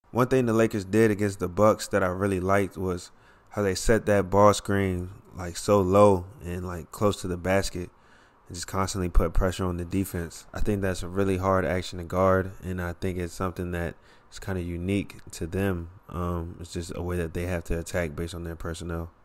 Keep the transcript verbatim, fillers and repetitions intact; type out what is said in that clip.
One thing the Lakers did against the Bucks that I really liked was how they set that ball screen like so low and like close to the basket and just constantly put pressure on the defense. I think that's a really hard action to guard, and I think it's something that is kind of unique to them. Um, it's just a way that they have to attack based on their personnel.